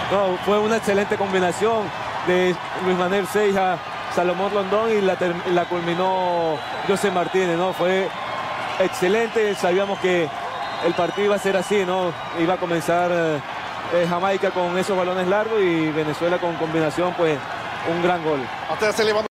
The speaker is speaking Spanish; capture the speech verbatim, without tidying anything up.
No, fue una excelente combinación de Luis Manuel Seija, Salomón Rondón y la, la culminó José Martínez, ¿no? Fue excelente, sabíamos que el partido iba a ser así, ¿no? Iba a comenzar eh, Jamaica con esos balones largos y Venezuela con combinación, pues un gran gol.